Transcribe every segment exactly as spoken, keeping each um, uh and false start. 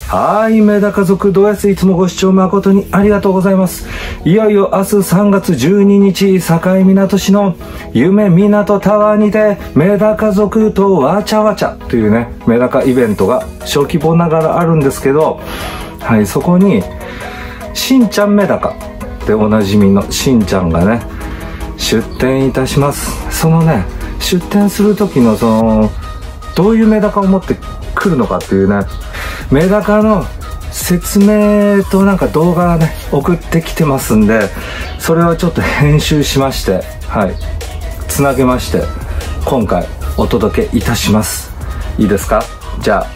はい、メダカ族ド S いつもご視聴誠にありがとうございます。いよいよ明日さんがつじゅうににち、境港市の夢港タワーにてメダカ族とわちゃわちゃというね、メダカイベントが小規模ながらあるんですけど、はい、そこにしんちゃんメダカでおなじみのしんちゃんがね出店いたします。そのね、出店する時のそのどういうメダカを持ってくるのかっていうね、メダカの説明となんか動画がね送ってきてますんで、それをちょっと編集しまして、はい、つなげまして今回お届けいたします。いいですか？じゃあ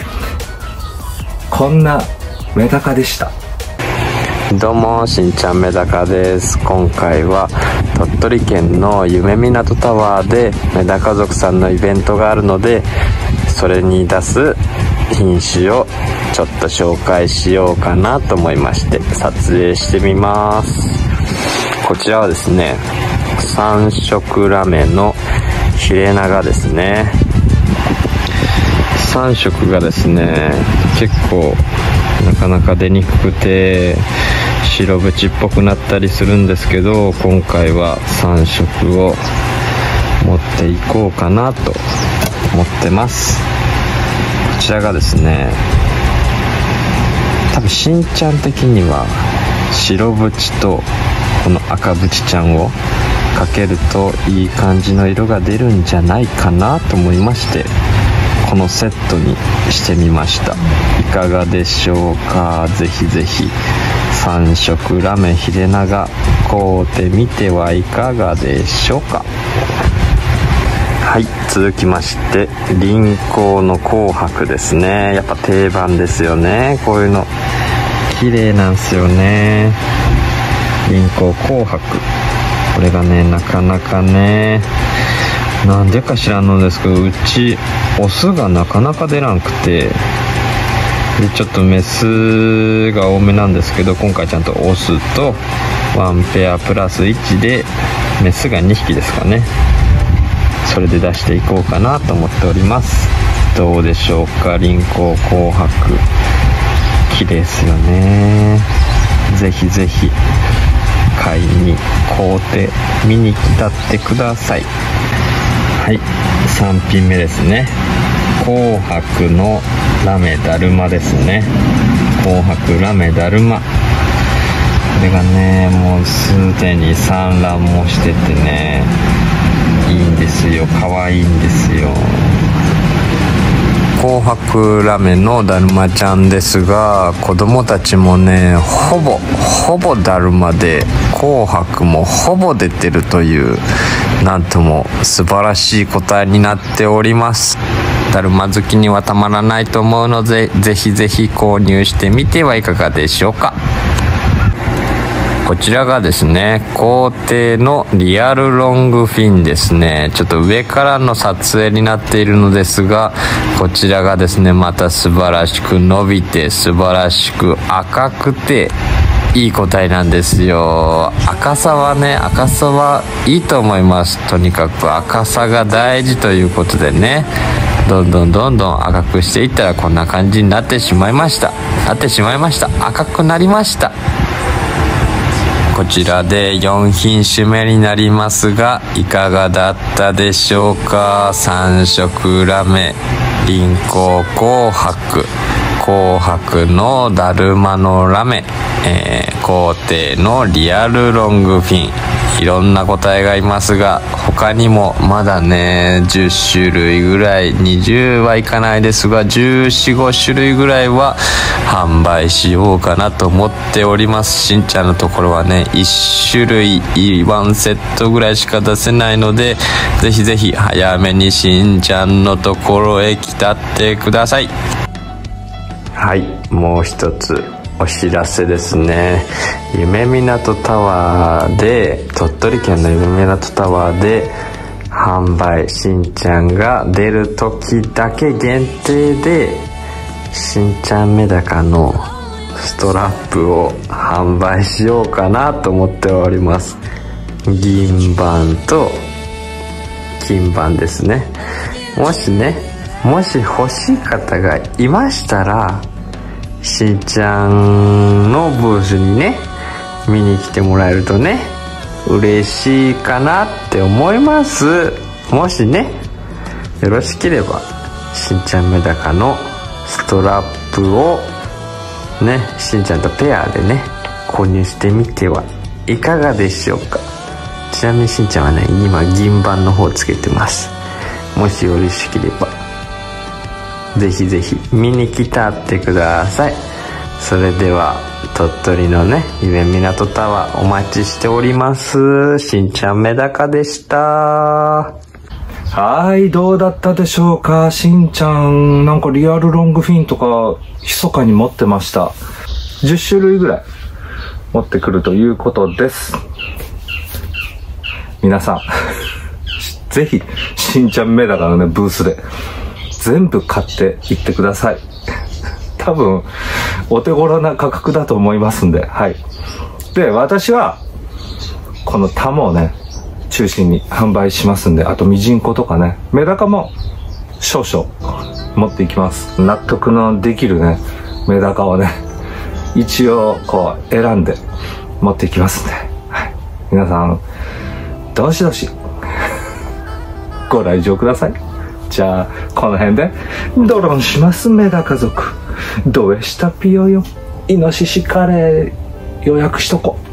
こんなメダカでした。 どうも、しんちゃんメダカです。今回は鳥取県の夢港タワーでメダカ族さんのイベントがあるので、それに出す品種をちょっと紹介しようかなと思いまして撮影してみます。こちらはですね、三色ラメのヒレナガですね。さん色がですね、結構なかなか出にくくて白縁っぽくなったりするんですけど、今回はさん色を持っていこうかなと思ってます。こちらがですね、多分しんちゃん的には白縁とこの赤縁ちゃんをかけるといい感じの色が出るんじゃないかなと思いまして、このセットにしてみました。いかがでしょうか？ぜひぜひさん色ラメヒレナガ買うてみてはいかがでしょうか？はい、続きまして輪行の紅白ですね。やっぱ定番ですよね。こういうの綺麗なんですよね。輪行紅白、これがねなかなかね、なんでか知らんのですけど、うちオスがなかなか出らんくて、でちょっとメスが多めなんですけど、今回ちゃんとオスとワンペアプラスいちでメスがにひきですかね。それで出していこうかなと思っております。どうでしょうか？輪行紅白綺麗ですよね。ぜひぜひ買いに買うて見に来たってください。はい、さん品目ですね。紅白のラメだるまですね。紅白ラメだるま、これがねもうすでに産卵もしててね、いいんですよ。可愛いんですよ。紅白ラメのだるまちゃんですが、子供たちもねほぼほぼだるまで紅白もほぼ出てるという、なんとも素晴らしい答えになっております。だるま好きにはたまらないと思うので、ぜひぜひ購入してみてはいかがでしょうか。こちらがですね、皇帝のリアルロングフィンですね。ちょっと上からの撮影になっているのですが、こちらがですねまた素晴らしく伸びて、素晴らしく赤くていい個体なんですよ。赤さはね、赤さはいいと思います。とにかく赤さが大事ということでね、どんどんどんどん赤くしていったらこんな感じになってしまいましたなってしまいました赤くなりました。こちらでよん品種目になりますが、いかがだったでしょうか。さん色ラメ、輪行紅白、紅白のだるまのラメ、えー、皇帝のリアルロングフィン、いろんな個体がいますが、他にもまだねじゅっ種類ぐらい、にじゅうはいかないですがじゅうよん、ご種類ぐらいは販売しようかなと思っております。しんちゃんのところはねいち種類ワンセットぐらいしか出せないので、ぜひぜひ早めにしんちゃんのところへ来たってください。はい、もう一つお知らせですね。夢港タワーで、鳥取県の夢港タワーで販売、しんちゃんが出る時だけ限定でしんちゃんメダカのストラップを販売しようかなと思っております。銀盤と金盤ですね。もしねもし欲しい方がいましたらしんちゃんのブースにね見に来てもらえるとね嬉しいかなって思います。もしねよろしければしんちゃんメダカのストラップをねしんちゃんとペアでね購入してみてはいかがでしょうか。ちなみにしんちゃんはね今銀盤の方つけてます。もしよろしければぜひぜひ見に来たってください。それでは鳥取のね夢港タワーお待ちしております。しんちゃんメダカでした。 はい、どうだったでしょうか。しんちゃんなんかリアルロングフィンとか密かに持ってました。じゅっしゅるいぐらい持ってくるということです。皆さんぜひしんちゃんメダカのねブースで全部買っていってください。多分お手頃な価格だと思いますんで、はい。で、私はこのタモをね中心に販売しますんで、あとミジンコとかねメダカも少々持っていきます。納得のできるねメダカをね一応こう選んで持っていきますんで、はい、皆さんどしどしご来場ください。じゃあこの辺でドロンしますメダカ族。どうしたピヨよイノシシカレー予約しとこ。